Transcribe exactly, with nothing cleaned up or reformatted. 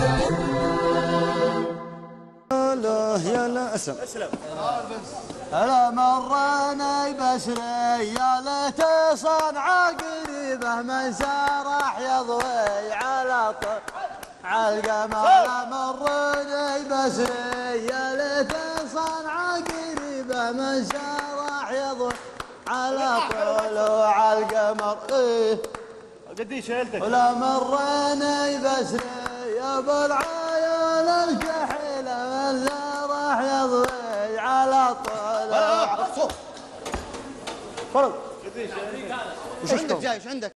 يا لا اسلم اسلم. هلا مراني بس ليالة صنعاء قريبة من سرح يضوي على على القمر. مراني بس ليالة صنعاء قريبة من سرح يضوي على طلوع القمر. إيه قديش شيلتك؟ ولا مراني بس يا ابو العيال الكحيلة من راح يضوي على طلوع. فرض. قديش؟ وش عندك جاي؟ وش عندك؟